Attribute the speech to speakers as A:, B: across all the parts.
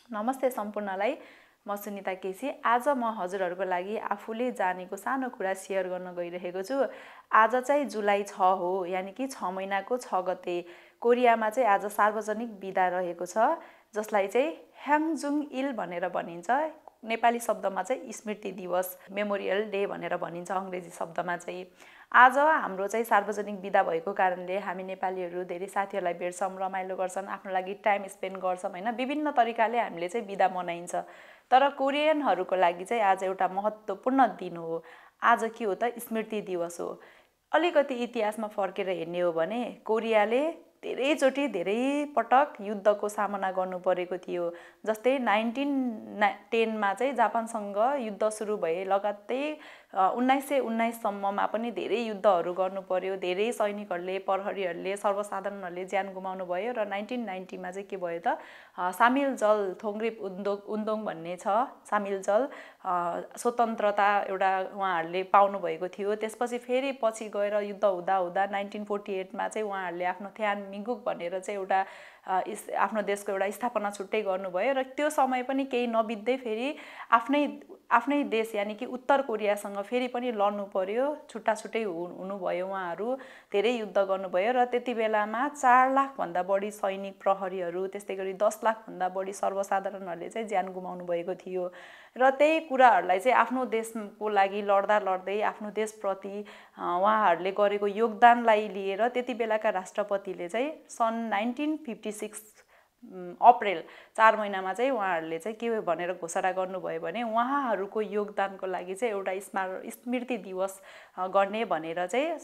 A: नमस्ते सम्पूर्णलाई, म सुनिता केसी। आज म हजुरहरूको लागि आफूले जानेको सानो कुरा सेयर गर्न गइरहेको छु। आज चाहिँ जुलाई 6 हो, यानि कि 6 महिनाको 6 गते। कोरियामा चाहिँ आज सार्वजनिक बिदा रहेको छ, जसलाई चाहिँ ह्याङजुङ इल भनेर भनिन्छ। नेपाली शब्दमा चाहिँ स्मृति दिवस, मेमोरियल डे भनेर भनिन्छ अङ्ग्रेजी शब्दमा चाहिँ। आज हाम्रो चाहिँ सार्वजनिक बिदा भएको कारणले हामी नेपालीहरू धेरै साथीहरूलाई भेट्छौँ, रमाइलो गर्छन्, आफ्नो लागि टाइम स्पेन्ड गर्छौँ होइन। विभिन्न तरिकाले हामीले चाहिँ बिदा मनाइन्छ। तर कोरियनहरूको लागि चाहिँ आज एउटा महत्त्वपूर्ण दिन हो। आज के हो त? स्मृति दिवस हो। अलिकति इतिहासमा फर्केर हेर्ने हो भने कोरियाले धेरैचोटि धेरै पटक युद्धको सामना गर्नु परेको थियो। जस्तै 1910मा चाहिँ जापानसँग युद्ध सुरु भए लगत्तै 1919 सम्ममा पनि धेरै युद्धहरू गर्नु पर्यो। धेरै सैनिकहरूले, प्रहरीहरूले, सर्वसाधारणहरूले ज्यान गुमाउनु भयो। र 1990मा चाहिँ के भयो त? सामिलजल थोङ्ग्रिप उन्दोङ भन्ने छ, सामिलजल स्वतन्त्रता एउटा उहाँहरूले पाउनु भएको थियो। त्यसपछि फेरि पछि गएर युद्ध हुँदा हुँदा 1948मा चाहिँ उहाँहरूले आफ्नो थ्यान मिगुक भनेर चाहिँ एउटा आफ्नो देशको एउटा स्थापना छुट्टै गर्नुभयो। र त्यो समय पनि केही नबित्दै फेरि आफ्नै देश यानि कि उत्तर कोरियासँग फेरि पनि लड्नु पर्यो। छुट्टा छुट्टै हुनुभयो उहाँहरू, धेरै युद्ध गर्नुभयो। र त्यति बेलामा 4 लाखभन्दा बढी सैनिक, प्रहरीहरू, त्यस्तै गरी 10 लाखभन्दा बढी सर्वसाधारणहरूले चाहिँ ज्यान गुमाउनु भएको थियो। र त्यही कुराहरूलाई चाहिँ आफ्नो देशको लागि लड्दै आफ्नो देशप्रति उहाँहरूले गरेको योगदानलाई लिएर त्यति बेलाका राष्ट्रपतिले चाहिँ सन् 1956 अप्रिल 4 महिनामा चाहिँ उहाँहरूले चाहिँ के भनेर घोषणा गर्नुभयो भने उहाँहरूको योगदानको लागि चाहिँ एउटा स्मृति दिवस गर्ने भनेर चाहिँ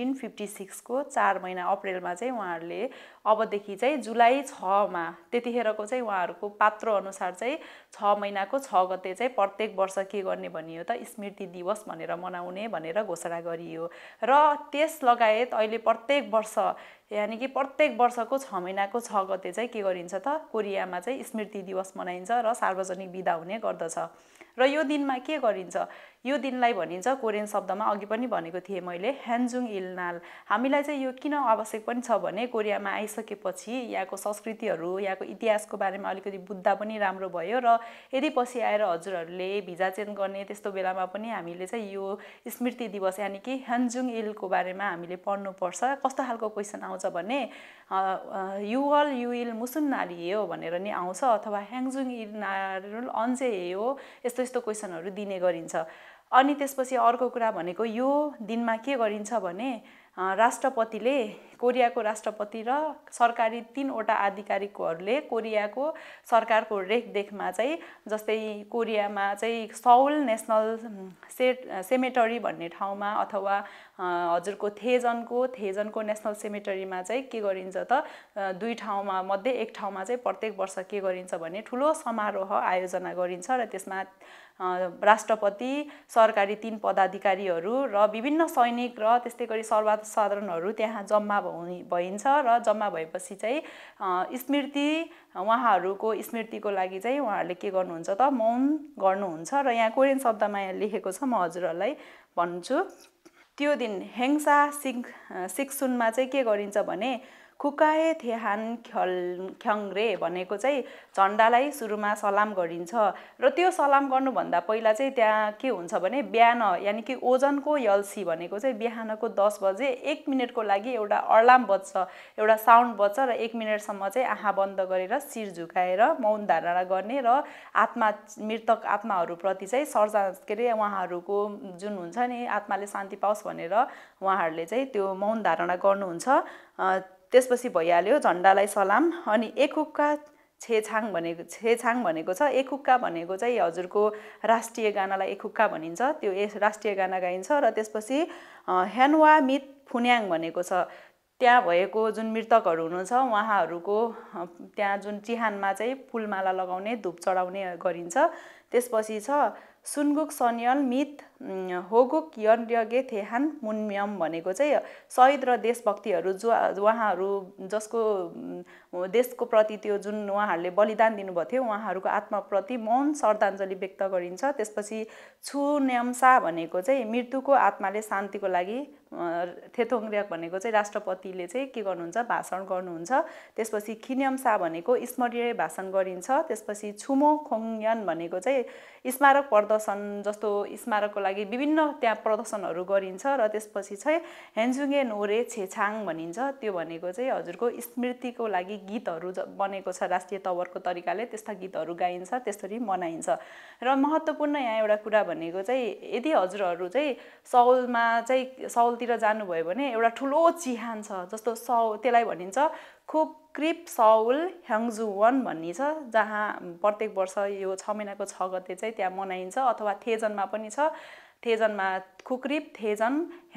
A: 1956को 4 महिना अप्रिलमा चाहिँ उहाँहरूले अबदेखि चाहिँ जुलाई 6मा, त्यतिखेरको चाहिँ उहाँहरूको पात्रो अनुसार चाहिँ 6 महिनाको 6 गते चाहिँ प्रत्येक वर्ष के गर्ने भनियो त? स्मृति दिवस भनेर मनाउने भनेर घोषणा गरियो। र त्यस लगायत अहिले प्रत्येक वर्ष यानि कि प्रत्येक वर्षको 6 महिनाको 6 गते चाहिँ के गरिन्छ त? कोरियामा चाहिँ स्मृति दिवस मनाइन्छ र सार्वजनिक बिदा हुने गर्दछ। र यो दिनमा के गरिन्छ? यो दिनलाई भनिन्छ कोरियन शब्दमा अघि पनि भनेको थिएँ मैले, ह्याङजुङ इल नाल। हामीलाई चाहिँ यो किन आवश्यक पनि छ भने कोरियामा आइसकेपछि यहाँको संस्कृतिहरू, यहाँको इतिहासको बारेमा अलिकति बुझ्दा पनि राम्रो भयो। र यदि पछि आएर हजुरहरूले भिजा चेन्ज गर्ने त्यस्तो बेलामा पनि हामीले चाहिँ यो स्मृति दिवस यानि कि ह्याङजुङ इलको बारेमा हामीले पढ्नुपर्छ। कस्तो खालको क्वेसन आउँछ भने युअल युइल मुसुन 날이에요 भनेर नि आउँछ, अथवा ह्याङजुङ इल नाल अन्जेएयो, यस्तो यस्तो क्वेसनहरू दिने गरिन्छ। अनि त्यसपछि अर्को कुरा भनेको यो दिनमा के गरिन्छ भने राष्ट्रपतिले, कोरियाको राष्ट्रपति र सरकारी 3वटा आधिकारिकहरूले कोरियाको सरकारको रेखदेखमा चाहिँ, जस्तै कोरियामा चाहिँ सौल नेसनल सेमेटरी भन्ने ठाउँमा अथवा हजुरको थेजनको नेसनल सेमेटरीमा चाहिँ के गरिन्छ त? 2 ठाउँमा मध्ये एक ठाउँमा चाहिँ प्रत्येक वर्ष के गरिन्छ भने ठुलो समारोह आयोजना गरिन्छ। र त्यसमा राष्ट्रपति, सरकारी 3 पदाधिकारीहरू र विभिन्न सैनिक र त्यस्तै गरी सर्वसाधारणहरू त्यहाँ जम्मा भइन्छ। र जम्मा भएपछि चाहिँ उहाँहरूको स्मृतिको लागि चाहिँ उहाँहरूले के गर्नुहुन्छ त? मौन गर्नुहुन्छ। र यहाँ कोरियन शब्दमा यहाँ लेखेको छ, म हजुरहरूलाई भन्छु। त्यो दिन हेङसा सिक्सुनमा चाहिँ के गरिन्छ भने खुकाए थेहान ख्यङरे भनेको चाहिँ झन्डालाई सुरुमा सलाम गरिन्छ। र त्यो सलाम गर्नुभन्दा पहिला चाहिँ त्यहाँ के हुन्छ भने बिहान यानि कि ओजनको यल्सी भनेको चाहिँ बिहानको 10 बजे 1 मिनटको लागि एउटा अलार्म बज्छ, एउटा साउन्ड बज्छ। र 1 मिनटसम्म चाहिँ आँखा बन्द गरेर शिर झुकाएर मौन धारणा गर्ने र मृतक आत्माहरूप्रति चाहिँ के अरे उहाँहरूको जुन हुन्छ नि आत्माले शान्ति पाओस् भनेर उहाँहरूले चाहिँ त्यो मौन धारणा गर्नुहुन्छ। त्यसपछि भइहाल्यो झन्डालाई सलाम। अनि एकहुक्का छेछाङ भनेको छ। एकहुक्का भनेको चाहिँ हजुरको राष्ट्रिय गानालाई एकहुक्का भनिन्छ, त्यो राष्ट्रिय गाना गाइन्छ। र त्यसपछि ह्यानवा मित फुन्याङ भनेको छ। त्यहाँ भएको जुन मृतकहरू हुनुहुन्छ उहाँहरूको त्यहाँ जुन चिहानमा चाहिँ फुलमाला लगाउने, धूप चढाउने गरिन्छ। त्यसपछि छ सुनगुक सन्यल मित होगुक यन्यगे थेहान मुन्म्यम भनेको चाहिँ शहीद र देशभक्तिहरू जो उहाँहरू जसको देशको प्रति त्यो जुन उहाँहरूले बलिदान दिनुभएको थियो उहाँहरूको आत्माप्रति मौन श्रद्धाञ्जली व्यक्त गरिन्छ। त्यसपछि छुन्याम्सा भनेको चाहिँ मृत्युको आत्माले शान्तिको लागि थेथोङर्याक भनेको चाहिँ राष्ट्रपतिले चाहिँ के गर्नुहुन्छ भाषण गर्नुहुन्छ। त्यसपछि खिन्याम्सा भनेको स्मरणीय भाषण गरिन्छ। त्यसपछि छुमो खोङयन भनेको चाहिँ स्मारक प्रदर्शन जस्तो स्मारकको लागि विभिन्न त्यहाँ प्रदर्शनहरू गरिन्छ। र त्यसपछि चाहिँ हेन्जुङे नोरे छेछाङ भनिन्छ, त्यो भनेको चाहिँ हजुरको स्मृतिको लागि गीतहरू बनेको छ राष्ट्रिय तवरको तरिकाले, त्यस्ता गीतहरू गाइन्छ, त्यसरी मनाइन्छ। र महत्त्वपूर्ण यहाँ एउटा कुरा भनेको चाहिँ यदि हजुरहरू चाहिँ सौलतिर जानुभयो भने एउटा ठुलो चिहान छ, जस्तो त्यसलाई भनिन्छ खुक्रिप सौल ह्याङ्जुवन भन्ने छ, जहाँ प्रत्येक वर्ष यो 6 महिनाको 6 गते चाहिँ त्यहाँ मनाइन्छ। अथवा थेजनमा पनि छ, थेजनमा खुक्रिप थेजन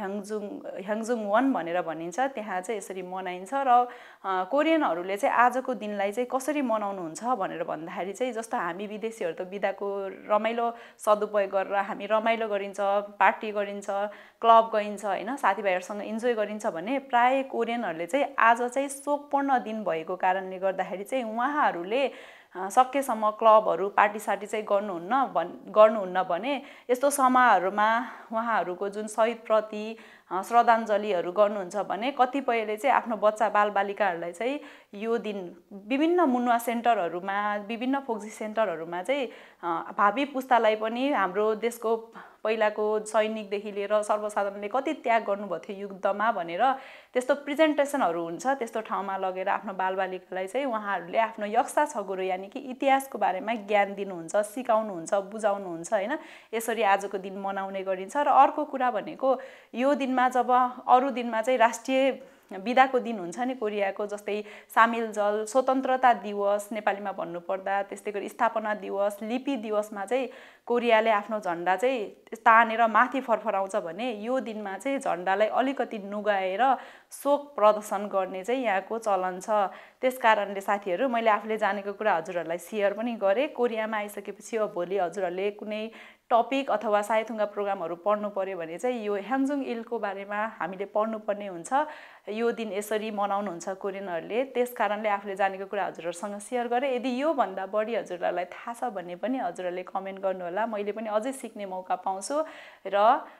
A: ह्याङ्जुङवन भनेर भनिन्छ, त्यहाँ चाहिँ यसरी मनाइन्छ। र कोरियनहरूले चाहिँ आजको दिनलाई चाहिँ कसरी मनाउनुहुन्छ भनेर भन्दाखेरि चाहिँ जस्तो हामी विदेशीहरू त बिदाको रमाइलो सदुपयोग गरेर हामी रमाइलो गरिन्छ, पार्टी गरिन्छ, क्लब गइन्छ होइन, साथीभाइहरूसँग इन्जोय गरिन्छ भने प्राय कोरियनहरूले चाहिँ आज चाहिँ शोकपूर्ण दिन भएको कारणले गर्दाखेरि चाहिँ उहाँहरूले सकेसम्म क्लबहरू पार्टी चाहिँ गर्नुहुन्न भने यस्तो समारोहमा उहाँहरूको जुन शहीदप्रति श्रद्धाञ्जलीहरू गर्नुहुन्छ भने कतिपयले चाहिँ आफ्नो बच्चा बालबालिकाहरूलाई चाहिँ यो दिन विभिन्न मुन्वा सेन्टरहरूमा विभिन्न फोक्सी सेन्टरहरूमा चाहिँ भावी पुस्तालाई पनि हाम्रो देशको पहिलाको सैनिकदेखि लिएर सर्वसाधारणले कति त्याग गर्नुभएको थियो युद्धमा भनेर त्यस्तो प्रेजेन्टेसनहरू हुन्छ। त्यस्तो ठाउँमा लगेर आफ्नो बालबालिकालाई चाहिँ उहाँहरूले आफ्नो यक्सा छगुरो यानि कि इतिहासको बारेमा ज्ञान दिनुहुन्छ, सिकाउनुहुन्छ, बुझाउनुहुन्छ होइन। यसरी आजको दिन मनाउने गरिन्छ। र अर्को कुरा भनेको यो दिनमा जब अरू दिनमा चाहिँ राष्ट्रिय बिदाको दिन हुन्छ नि कोरियाको, जस्तै सामेल जल, स्वतन्त्रता दिवस नेपालीमा भन्नुपर्दा, त्यस्तै गरी स्थापना दिवस, लिपि दिवसमा चाहिँ कोरियाले आफ्नो झन्डा चाहिँ तानेर माथि फरफराउँछ भने यो दिनमा चाहिँ झन्डालाई अलिकति नुगाएर शोक प्रदर्शन गर्ने चाहिँ यहाँको चलन छ। त्यसकारणले साथीहरू मैले आफूले जानेको कुरा हजुरहरूलाई सेयर पनि गरेँ। कोरियामा आइसकेपछि अब भोलि हजुरहरूले कुनै टपिक अथवा सायथुङ्गा प्रोग्रामहरू पढ्नु पर्यो भने चाहिँ यो ह्याङ्जुङ इलको बारेमा हामीले पढ्नुपर्ने हुन्छ। यो दिन यसरी मनाउनुहुन्छ कोरियनहरूले, त्यस कारणले आफूले जानेको कुरा हजुरहरूसँग सेयर गरेँ। यदि योभन्दा बढी हजुरहरूलाई थाहा छ भने पनि हजुरहरूले कमेन्ट गर्नुहोला, मैले पनि अझै सिक्ने मौका पाउँछु। र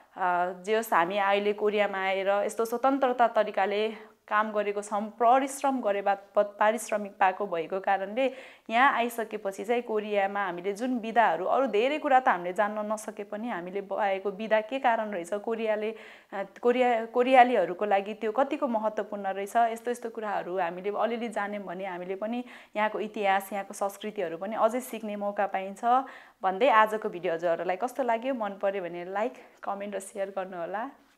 A: जे होस् हामी अहिले कोरियामा आएर यस्तो स्वतन्त्रता तरिकाले काम गरेको छौँ, परिश्रम गरे बापत पारिश्रमिक पाएको भएको कारणले यहाँ आइसकेपछि चाहिँ कोरियामा हामीले जुन बिदाहरू अरू धेरै कुरा त हामीले जान्न नसके पनि हामीले पाएको बिदा के कारण रहेछ, कोरियालीहरूको लागि त्यो कतिको महत्त्वपूर्ण रहेछ, यस्तो कुराहरू हामीले अलिअलि जान्यौँ भने हामीले पनि यहाँको इतिहास, यहाँको संस्कृतिहरू पनि अझै सिक्ने मौका पाइन्छ भन्दै आजको भिडियो हजुरहरूलाई कस्तो लाग्यो, मन पर्यो भने लाइक, कमेन्ट र सेयर गर्नुहोला।